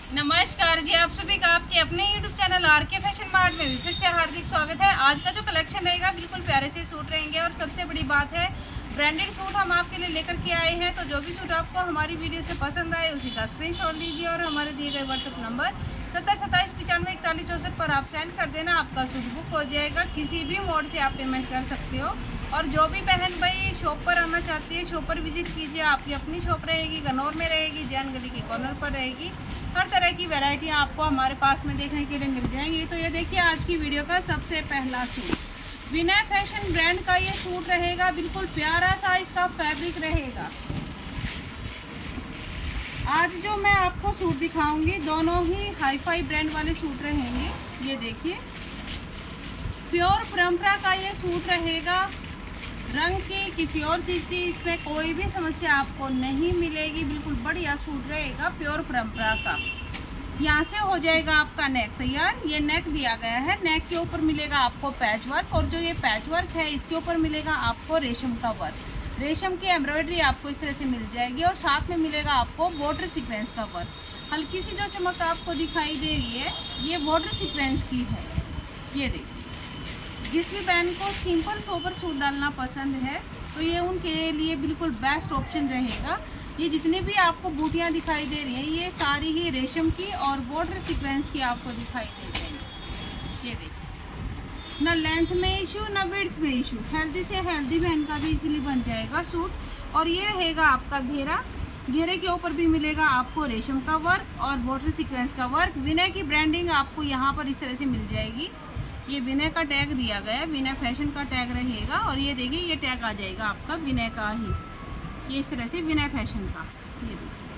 नमस्कार जी, आप सभी का आपके अपने YouTube channel RK fashion mart में फिर से हार्दिक स्वागत है। आज का जो कलेक्शन रहेगा बिल्कुल प्यारे से सूट रहेंगे और सबसे बड़ी बात है ब्रांडेड सूट हम आपके लिए लेकर के आए हैं। तो जो भी सूट आपको हमारी वीडियो से पसंद आए उसी का स्क्रीनशॉट लीजिए और हमारे दिए गए व्हाट्सएप नंबर 7027954164 पर आप सेंड कर देना। आपका सूट बुक हो जाएगा। किसी भी मोड से आप पेमेंट कर सकते हो। और जो भी बहन भाई शॉप पर आना चाहती है शॉप पर विजिट कीजिए। आपकी अपनी शॉप रहेगी, गनौर में रहेगी, जैन गली के कॉर्नर पर रहेगी। हर तरह की वैरायटियाँ आपको हमारे पास में देखने के लिए मिल जाएंगी। तो ये देखिए आज की वीडियो का सबसे पहला सूट विनय फैशन ब्रांड का ये सूट रहेगा। बिल्कुल प्यारा सा इसका फैब्रिक रहेगा। आज जो मैं आपको सूट दिखाऊंगी दोनों ही हाई फाई ब्रांड वाले सूट रहेंगे। ये देखिए प्योर परंपरा का ये सूट रहेगा। रंग की किसी और चीज़ की इसमें कोई भी समस्या आपको नहीं मिलेगी। बिल्कुल बढ़िया सूट रहेगा प्योर परंपरा का। यहाँ से हो जाएगा आपका नेक तैयार। ये नेक दिया गया है। नेक के ऊपर मिलेगा आपको पैच वर्क और जो ये पैच वर्क है इसके ऊपर मिलेगा आपको रेशम का वर्क। रेशम की एम्ब्रॉयडरी आपको इस तरह से मिल जाएगी और साथ में मिलेगा आपको बॉर्डर सीक्वेंस का वर्क। हल्की सी जो चमक आपको दिखाई दे रही है ये बॉर्डर सीक्वेंस की है। ये देखिए जिस भी बहन को सिंपल सोबर सूट डालना पसंद है तो ये उनके लिए बिल्कुल बेस्ट ऑप्शन रहेगा। ये जितनी भी आपको बूटियाँ दिखाई दे रही हैं ये सारी ही रेशम की और बॉर्डर सीक्वेंस की आपको दिखाई दे रही है। ये देखिए ना लेंथ में इशू ना विड्थ में इशू। हेल्दी से हेल्दी बहन का भी इजीली बन जाएगा सूट। और ये रहेगा आपका घेरा। घेरे के ऊपर भी मिलेगा आपको रेशम का वर्क और बॉर्डर सीक्वेंस का वर्क। विनय की ब्रांडिंग आपको यहाँ पर इस तरह से मिल जाएगी। ये विनय का टैग दिया गया है, विनय फैशन का टैग रहेगा। और ये देखिए ये टैग आ जाएगा आपका विनय का ही। ये इस तरह से विनय फैशन का। ये देखिए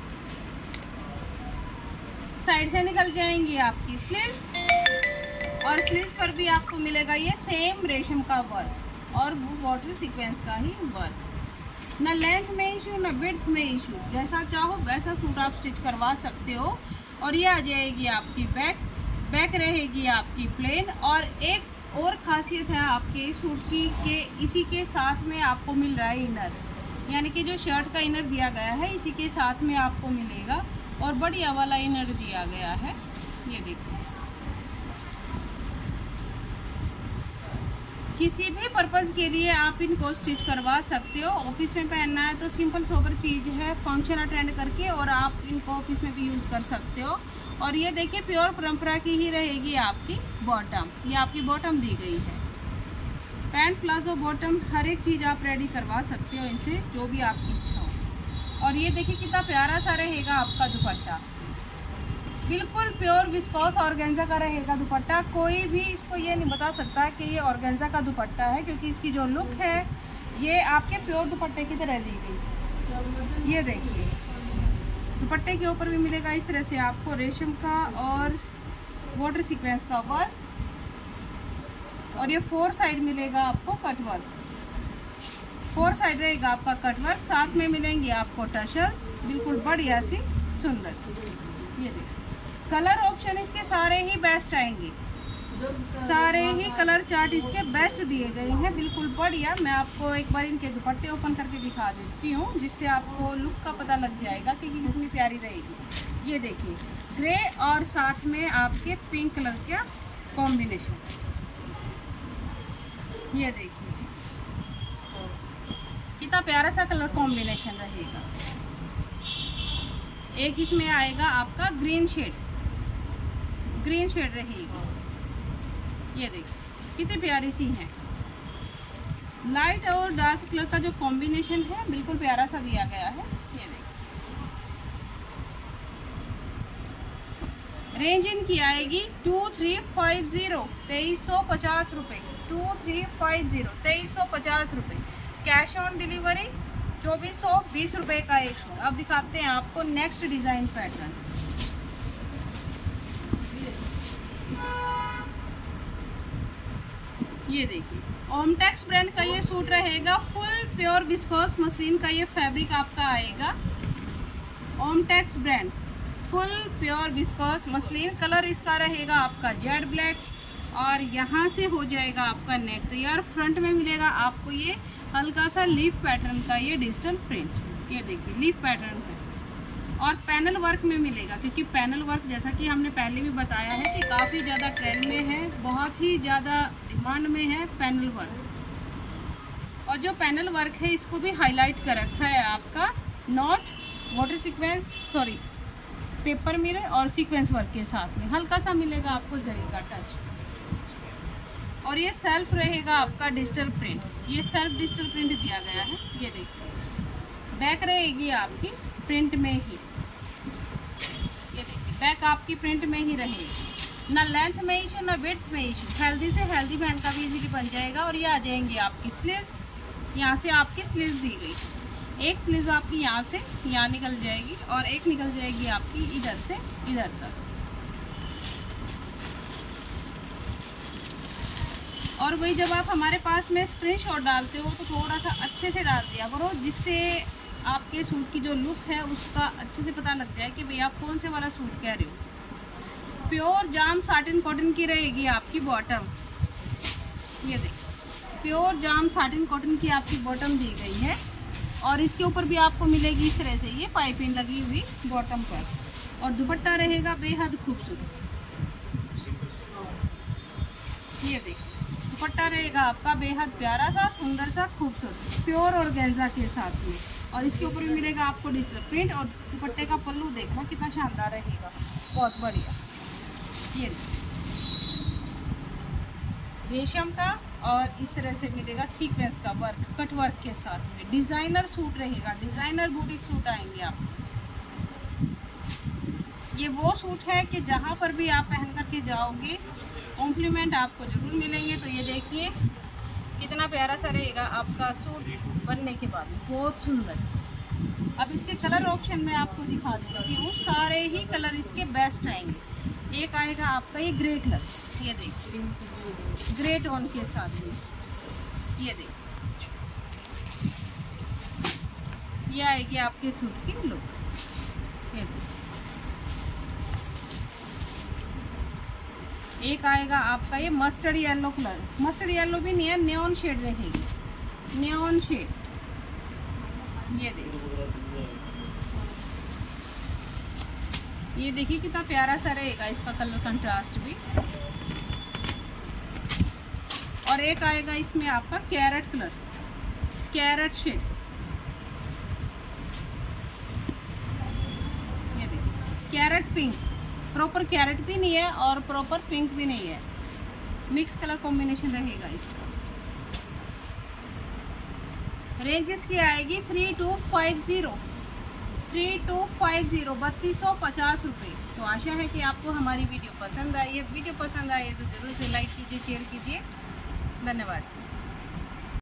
साइड से निकल जाएंगी आपकी स्लीव्स और स्लीव्स पर भी आपको मिलेगा ये सेम रेशम का वर्क और वाटर सीक्वेंस का ही वर्क। ना लेंथ में इशू ना विड्थ में इशू। जैसा चाहो वैसा सूट आप स्टिच करवा सकते हो। और ये आ जाएगी आपकी बैक। बैक रहेगी आपकी प्लेन। और एक और खासियत है आपके सूट की कि इसी के साथ में आपको मिल रहा है इनर, यानी कि जो शर्ट का इनर दिया गया है इसी के साथ में आपको मिलेगा और बढ़िया वाला इनर दिया गया है। ये देखिए किसी भी पर्पज़ के लिए आप इनको स्टिच करवा सकते हो। ऑफिस में पहनना है तो सिंपल सोबर चीज़ है, फंक्शन अटेंड करके और आप इनको ऑफिस में भी यूज़ कर सकते हो। और ये देखिए प्योर परंपरा की ही रहेगी आपकी बॉटम। ये आपकी बॉटम दी गई है। पैंट प्लाजो बॉटम हर एक चीज़ आप रेडी करवा सकते हो इनसे, जो भी आपकी इच्छा हो। और ये देखिए कितना प्यारा सा रहेगा आपका दुपट्टा। बिल्कुल प्योर विस्कोस ऑर्गेन्जा का रहेगा दुपट्टा। कोई भी इसको ये नहीं बता सकता कि ये ऑर्गेन्जा का दुपट्टा है, क्योंकि इसकी जो लुक है ये आपके प्योर दुपट्टे की तरह दी गई। ये देखिए दुपट्टे के ऊपर भी मिलेगा इस तरह से आपको रेशम का और वाटर सीक्वेंस का वर्क। और ये 4 साइड मिलेगा आपको कट वर्क। 4 साइड रहेगा आपका कट वर्क। साथ में मिलेंगे आपको टशल्स बिल्कुल बढ़िया सी सुंदर सी। ये देखिए कलर ऑप्शन इसके सारे ही बेस्ट आएंगे। सारे ही कलर चार्ट इसके बेस्ट दिए गए हैं बिल्कुल बढ़िया। मैं आपको एक बार इनके दुपट्टे ओपन करके दिखा देती हूँ जिससे आपको लुक का पता लग जाएगा कि कितनी प्यारी रहेगी। ये देखिए ग्रे और साथ में आपके पिंक कलर का कॉम्बिनेशन। ये देखिए कितना प्यारा सा कलर कॉम्बिनेशन रहेगा। एक इसमें आएगा आपका ग्रीन शेड रहेगी। ये देखिए कितनी प्यारी सी है। लाइट और डार्क कलर का जो कॉम्बिनेशन है बिल्कुल प्यारा सा दिया गया है। ये देखिए रेंज इनकी आएगी 2350 2350 रुपये। 2350 2350 रुपये। कैश ऑन डिलीवरी 2420 रुपये का एक सूट। अब दिखाते हैं आपको नेक्स्ट डिजाइन पैटर्न। ये देखिए ओमटेक्स ब्रांड का ये सूट रहेगा। फुल प्योर विस्कोस मसलिन का ये फैब्रिक आपका आएगा। Omtex brand full pure viscose muslin. Colour इसका रहेगा आपका जेड ब्लैक और यहाँ से हो जाएगा आपका नेक तैयार। फ्रंट में मिलेगा आपको ये हल्का सा लीफ पैटर्न का ये डिजिटल प्रिंट। ये देखिए लीफ पैटर्न है। और पैनल वर्क में मिलेगा, क्योंकि पैनल वर्क जैसा कि हमने पहले भी बताया है कि काफ़ी ज़्यादा ट्रेंड में है, बहुत ही ज़्यादा डिमांड में है पैनल वर्क। और जो पैनल वर्क है इसको भी हाईलाइट कर रखा है आपका not water sequence, sorry paper mirror और सीक्वेंस वर्क के साथ में। हल्का सा मिलेगा आपको जरी का टच। और ये सेल्फ रहेगा आपका डिजिटल प्रिंट, ये सेल्फ डिजिटल प्रिंट दिया गया है। ये देखिए बैक रहेगी आपकी प्रिंट में ही, ये देखिए बैक आपकी प्रिंट में ही रहेगी, ना लेंथ में इशू ना विड्थ में इशू। हेल्दी से हेल्दी बहन का भी इजीली बन जाएगा। और ये आ जाएंगी आपकी स्लीव्स, यहाँ से आपकी स्लीव्स दी गई, एक स्लीव आपकी यहाँ से यहाँ निकल जाएगी और एक निकल जाएगी आपकी इधर से इधर तक। और वही जब आप हमारे पास में स्क्रीनशॉट डालते हो तो थोड़ा सा अच्छे से डाल दिया करो, जिससे आपके सूट की जो लुक है उसका अच्छे से पता लग जाए कि भैया आप कौन से वाला सूट कह रहे हो। प्योर जाम साटिन कॉटन की रहेगी आपकी बॉटम, ये देखिए प्योर जाम साटिन कॉटन की आपकी बॉटम दी गई है। और इसके ऊपर भी आपको मिलेगी इस तरह से ये पाइपिंग लगी हुई बॉटम पर। और दुपट्टा रहेगा बेहद खूबसूरत, ये देखिए दुपट्टा रहेगा आपका बेहद प्यारा सा सुंदर सा खूबसूरत प्योर ऑर्गेन्जा के साथ में। और इसके ऊपर भी मिलेगा आपको डिजिटल प्रिंट। और दुपट्टे का पल्लू देखना कितना शानदार रहेगा, बहुत बढ़िया। ये रेशम का और इस तरह से मिलेगा सीक्वेंस का वर्क कट वर्क के साथ में। डिजाइनर सूट रहेगा, डिजाइनर बुटीक सूट आएंगे आपको। ये वो सूट है कि जहाँ पर भी आप पहन करके जाओगे कॉम्प्लीमेंट आपको जरूर मिलेंगे। तो ये देखिए कितना प्यारा सा रहेगा आपका सूट बनने के बाद, बहुत सुंदर। अब इसके कलर ऑप्शन में आपको दिखा देती हूँ, सारे ही कलर इसके बेस्ट आएंगे। एक आएगा आपका ये ग्रे कलर, ये देखिए ग्रे टोन के साथ में, ये देखिए ये आएगी आपके सूट की लुक। ये देखिए एक आएगा आपका ये mustard yellow colour, mustard yellow भी नहीं है, नियॉन शेड रहेगी, नियॉन शेड। ये देखिए कितना प्यारा सा रहेगा इसका कलर कंट्रास्ट भी। और एक आएगा इसमें आपका कैरेट कलर, कैरेट शेड। ये देखिए कैरेट पिंक, प्रॉपर कैरेट भी नहीं है और प्रॉपर पिंक भी नहीं है, मिक्स कलर कॉम्बिनेशन रहेगा इसका। रेंज इसकी आएगी 3250, 3250 रुपये। तो आशा है कि आपको हमारी वीडियो पसंद आई है। वीडियो पसंद आई है तो जरूर से लाइक कीजिए, शेयर कीजिए। धन्यवाद।